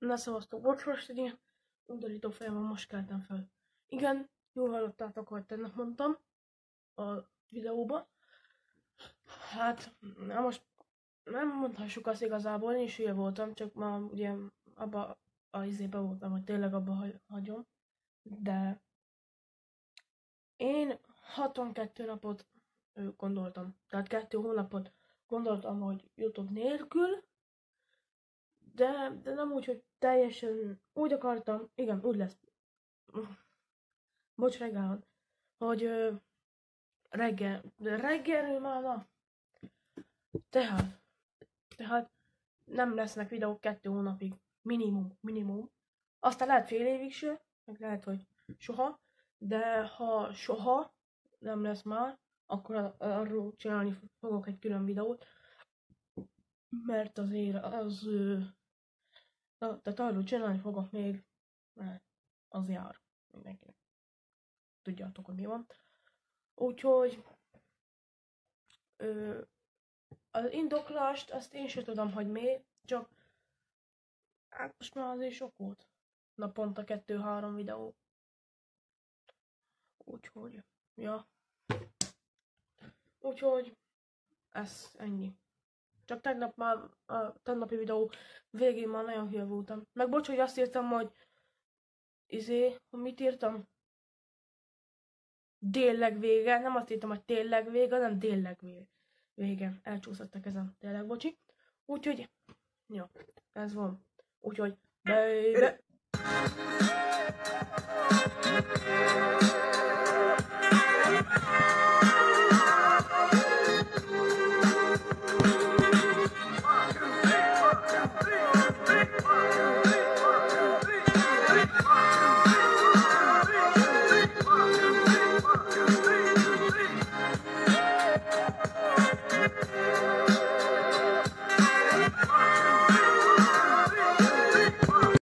Na szavaztok, bocs, most egy ilyen undorító fejem van, most keltem fel. Igen, jól hallottátok, hogy tegnap mondtam a videóban. Hát, na most nem mondhassuk azt igazából, én is hülye voltam, csak ma ugye abba a izébe voltam, hogy tényleg abba hagyom. De én 62 napot gondoltam, tehát 2 hónapot gondoltam, hogy YouTube nélkül, de nem úgy, hogy teljesen úgy akartam, igen, úgy lesz. Bocs, reggel van, hogy reggelről már na. Tehát nem lesznek videók 2 hónapig. Minimum. Aztán lehet fél évig se, meg lehet, hogy soha, de ha soha nem lesz már, akkor arról csinálni fogok egy külön videót, mert azért az, tehát arról csinálni fogok még, mert az jár mindenkinek. Tudjátok, hogy mi van. Úgyhogy az indoklást, azt én sem tudom, hogy miért, csak hát most már azért sok volt. Naponta 2-3 videó. Úgyhogy, ja. Úgyhogy, ez ennyi. Csak tegnap már a tegnapi videó végén már nagyon hülye voltam. Meg bocs, hogy azt írtam, hogy mit írtam? Délleg vége. Nem azt írtam, hogy tényleg vége, hanem délleg vége. Elcsúszott a kezem. Tényleg bocsi. Úgyhogy, ja, ez van. Úgyhogy, baby.